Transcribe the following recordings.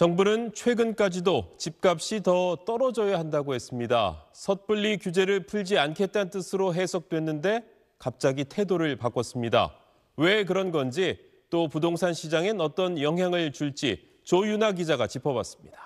정부는 최근까지도 집값이 더 떨어져야 한다고 했습니다. 섣불리 규제를 풀지 않겠다는 뜻으로 해석됐는데 갑자기 태도를 바꿨습니다. 왜 그런 건지 또 부동산 시장엔 어떤 영향을 줄지 조윤아 기자가 짚어봤습니다.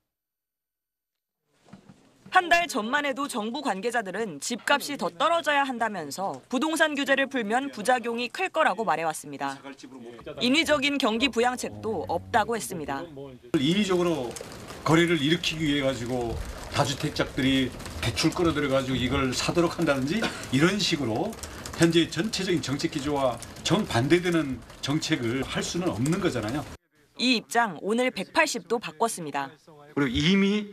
한 달 전만 해도 정부 관계자들은 집값이 더 떨어져야 한다면서 부동산 규제를 풀면 부작용이 클 거라고 말해왔습니다. 인위적인 경기 부양책도 없다고 했습니다. 인위적으로 거래를 일으키기 위해 가지고 다주택자들이 대출 끌어들여 가지고 이걸 사도록 한다든지 이런 식으로 현재 전체적인 정책 기조와 정반대되는 정책을 할 수는 없는 거잖아요. 이 입장 오늘 180도 바꿨습니다. 그리고 이미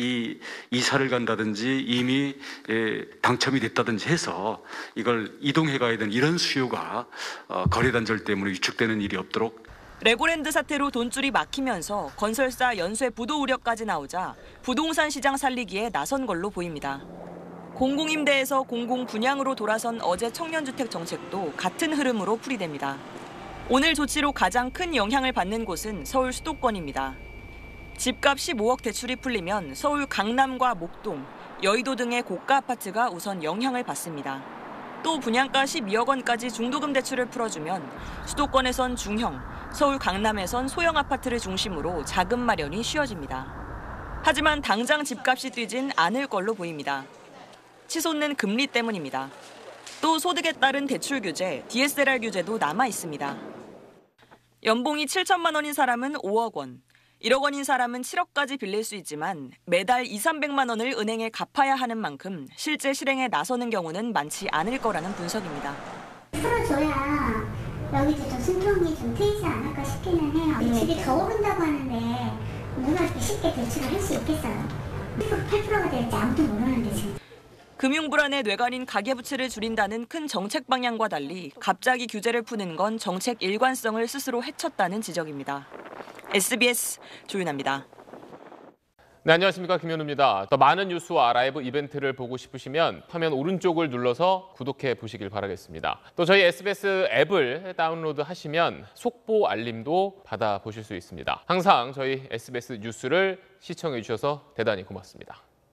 이사를 간다든지 이미 당첨이 됐다든지 해서 이걸 이동해 가야 되는 이런 수요가 거래 단절 때문에 위축되는 일이 없도록. 레고랜드 사태로 돈줄이 막히면서 건설사 연쇄 부도 우려까지 나오자 부동산 시장 살리기에 나선 걸로 보입니다. 공공임대에서 공공분양으로 돌아선 어제 청년주택 정책도 같은 흐름으로 풀이됩니다. 오늘 조치로 가장 큰 영향을 받는 곳은 서울 수도권입니다. 집값 15억 대출이 풀리면 서울 강남과 목동, 여의도 등의 고가 아파트가 우선 영향을 받습니다. 또 분양가 12억 원까지 중도금 대출을 풀어주면 수도권에선 중형, 서울 강남에선 소형 아파트를 중심으로 자금 마련이 쉬워집니다. 하지만 당장 집값이 뛰진 않을 걸로 보입니다. 치솟는 금리 때문입니다. 또 소득에 따른 대출 규제, DSR 규제도 남아 있습니다. 연봉이 7천만 원인 사람은 5억 원, 1억 원인 사람은 7억까지 빌릴 수 있지만 매달 200~300만 원을 은행에 갚아야 하는 만큼 실제 실행에 나서는 경우는 많지 않을 거라는 분석입니다. 풀어줘야 여기도 좀 숨통이 좀 트이지 않을까 싶기는 해요. 집이 더 오른다고 하는데 누가 이렇게 쉽게 대출을 할 수 있겠어요? 8%가 될지 아무도 모르는데 지금. 금융 불안에 뇌관인 가계부채를 줄인다는 큰 정책 방향과 달리 갑자기 규제를 푸는 건 정책 일관성을 스스로 해쳤다는 지적입니다. SBS 조윤아입니다. 네, 안녕하십니까, 김현우입니다. 더 많은 뉴스와 라이브 이벤트를 보고 싶으시면 화면 오른쪽을 눌러서 구독해 보시길 바라겠습니다. 또 저희 SBS 앱을 다운로드 하시면 속보 알림도 받아보실 수 있습니다. 항상 저희 SBS 뉴스를 시청해 주셔서 대단히 고맙습니다.